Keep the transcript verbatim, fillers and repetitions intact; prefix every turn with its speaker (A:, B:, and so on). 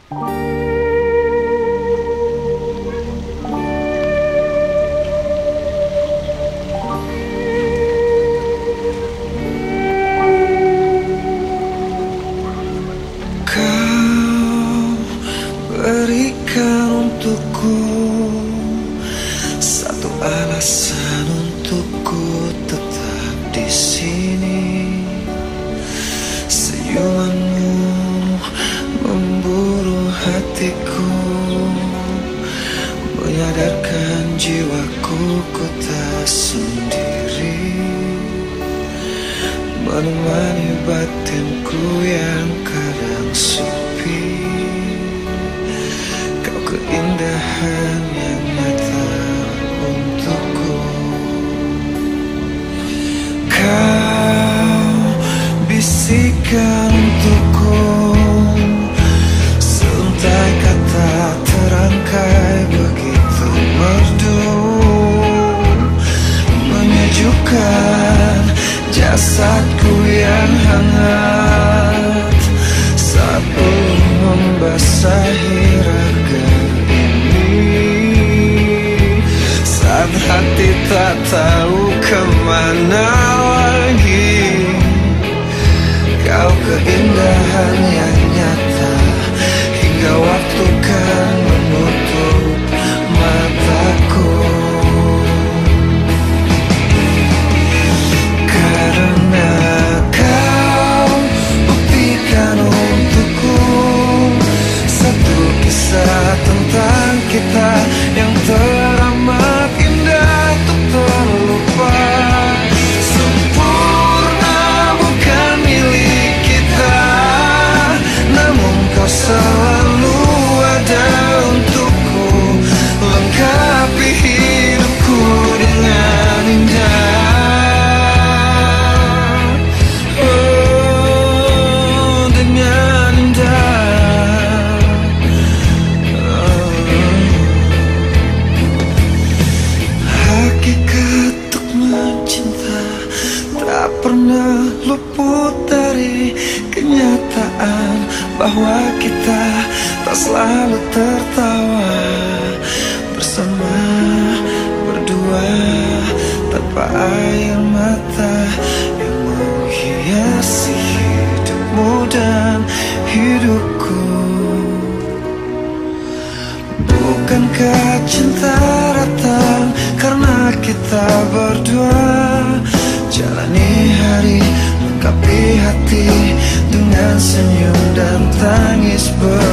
A: Berikan untukku satu alasan untukku tetap di sini. Senyumanmu memburu hatiku, menyadarkan jiwaku ku tak sendiri, menemani batinku yang kadang sepi. Keindahan yang nyata untukku, kau bisikan untukku seuntai kata terangkai begitu merdu, menyejukkan jasadku yang hangat saat belum membasahi raga. Saat hati tak tahu kemana lagi, kau keindahan yang nyata hingga waktu kan menutup mataku. Karena kau buktikan untukku satu kisah tentang kita yang teramat indah untuk terlupa. Sempurna bukan milik kita, namun kau selalu ada untukku, lengkapi hidupku dengan indah. Oh, dengan indah. Hakikat untuk mencinta tak pernah luput dari kenyataan bahwa kita tak selalu tertawa bersama berdua tanpa air mata yang menghiasi hidupmu dan hidupku. Bukankah cinta datang karena kita berdua jalani hari, lengkapi hati dengan senyum dan tangis ber